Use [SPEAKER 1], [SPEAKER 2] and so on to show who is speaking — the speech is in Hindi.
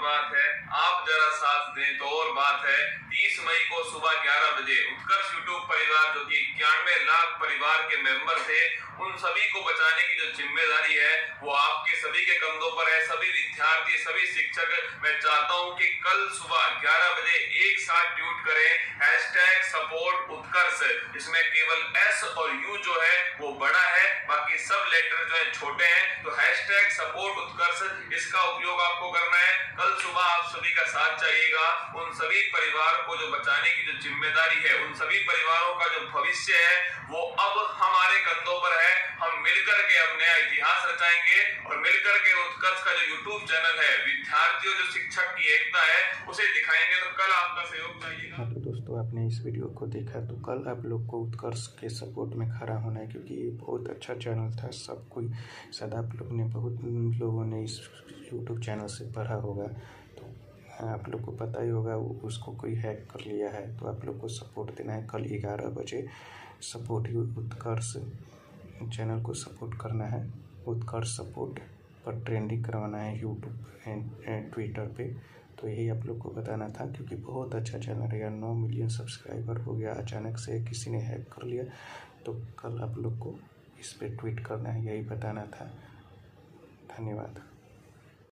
[SPEAKER 1] बात है, आप जरा साथ दें तो और बात है। 30 मई को सुबह 11 बजे उत्कर्ष यूट्यूब परिवार, जो कि 91 लाख परिवार के मेंबर थे, उन सभी को बचाने की जो जिम्मेदारी है वो आपके सभी के कंधों पर है। सभी विद्यार्थी, सभी शिक्षक, मैं चाहता हूं कि कल सुबह 11 बजे एक साथ ट्वीट करें #सपोर्ट उत्कर्ष। इसमें केवल S और U जो है वो बड़ा है, बाकी सब लेटर जो है छोटे हैं। तो #सपोर्ट उत्कर्ष, इसका उपयोग आपको करना है। कल सुबह आप सभी का साथ चाहिएगा। उन सभी परिवार को जो बचाने की जो जिम्मेदारी है, उन सभी परिवारों का जो भविष्य है वो अब हमारे कंधों पर है। हम मिलकर के अब नया इतिहास रचाएंगे और मिलकर के उत्कर्ष का जो यूट्यूब चैनल है, विद्यार्थियों जो शिक्षक की एकता है उसे दिखाएंगे। तो कल आपका सहयोग चाहिएगा।
[SPEAKER 2] हाँ, तो दोस्तों आपने इस वीडियो को देखा, तो कल आप लोग को उत्कर्ष के सपोर्ट में खड़ा होना है, क्योंकि ये बहुत अच्छा चैनल था। सब कोई शायद आप लोग ने, बहुत लोगों ने इस यूट्यूब चैनल से पढ़ा होगा, तो आप लोग को पता ही होगा उसको कोई हैक कर लिया है। तो आप लोग को सपोर्ट देना है। कल 11 बजे सपोर्ट उत्कर्ष चैनल को सपोर्ट करना है। उत्कर्ष सपोर्ट पर ट्रेंडिंग करवाना है यूट्यूब एंड ट्विटर पे। तो यही आप लोग को बताना था, क्योंकि बहुत अच्छा चैनल है यार। 9 मिलियन सब्सक्राइबर हो गया, अचानक से किसी ने हैक कर लिया। तो कल आप लोग को इस पे ट्वीट करना है, यही बताना था। धन्यवाद।